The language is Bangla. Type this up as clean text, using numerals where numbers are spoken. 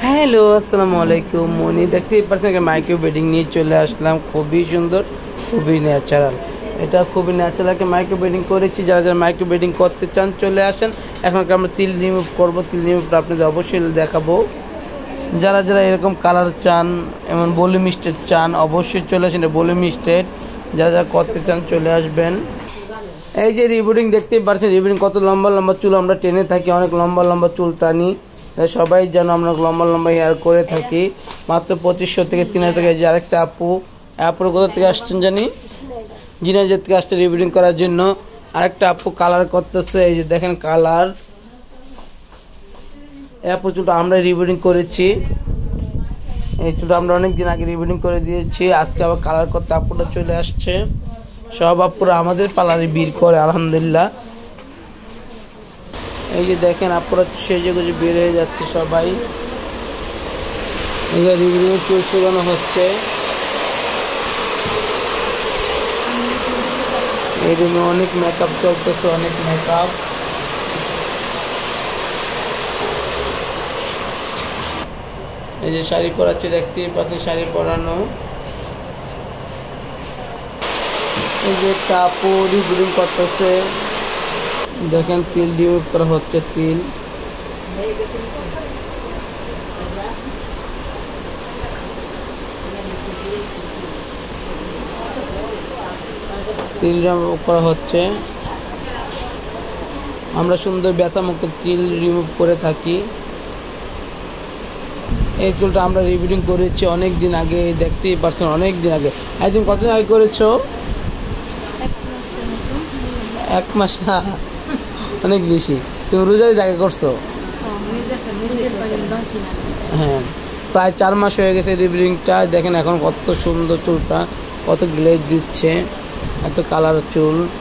হ্যালো, আসসালামু আলাইকুম। মনি দেখতেই পাচ্ছেন মাইক্রো ব্লেডিং নিয়ে চলে আসলাম। খুবই সুন্দর, খুবই ন্যাচারাল। এটা খুবই ন্যাচারাল মাইক্রো ব্লেডিং করেছি। যারা যারা মাইক্রো ব্লেডিং করতে চান চলে আসেন। এখন আমরা তিল রিমুভ করবো। তিল রিমুভটা আপনাদের অবশ্যই দেখাবো। যারা যারা এরকম কালার চান, এমন ভলিউম স্টেট চান, অবশ্যই চলে আসেন। ভলিউম স্টেট যারা যারা করতে চান চলে আসবেন। এই যে রিবুডিং দেখতেই পাচ্ছেন, রিবুডিং কত লম্বা লম্বা চুল আমরা টেনে থাকি, অনেক লম্বা লম্বা চুল টানি। সবাই যেন আমরা লম্বা লম্বা হেয়ার করে থাকি। মাত্র 2500 থেকে 3000 টাকা। যে আরেকটা আপুর কোথা থেকে আসছেন জানি, জিনাজের থেকে আসছে রিবুডিং করার জন্য। আরেকটা আপু কালার করতেছে, এই যে দেখেন কালার। এই আপু চুলটা আমরা রিবুডিং করেছি। এই চুলটা আমরা অনেকদিন আগে রিবুডিং করে দিয়েছি। আজকে আবার কালার করতে আপুটা চলে আসছে। সব আপুরা আমাদের পার্লারে ভিড় করে আলহামদুলিল্লাহ। এই যে দেখেন আপুরা সেজে গুজে বের হয়ে যাচ্ছে সবাই। এই যে রিভিউ চুল শুকানো হচ্ছে। এই রুমে অনেক মেকআপ চলতেছে, অনেক মেকআপ। এই যে শাড়ি পরাচ্ছে, দেখতেই পাচ্ছেন শাড়ি পরানো। এই যে একটা আপু রিভিউ করতেছে, দেখেন তিল রিমুভ করা হচ্ছে। তিল রিমুভ করা হচ্ছে। আমরা সুন্দর ব্যথা মুক্ত তিল রিমুভ করে থাকি। এই চুলটা আমরা রিভিডিং করেছি অনেক দিন আগে, দেখতেই পারছেন অনেক দিন আগে। একদিন কতদিন আগে করেছো? 1 মাস না, অনেক বেশি। তুমি রোজাই দেখা করছো? হ্যাঁ, প্রায় 4 মাস হয়ে গেছে রিভিডিংটা। দেখেন এখন কত সুন্দর চুলটা, কত গ্লেজ দিচ্ছে, এত কালার চুল।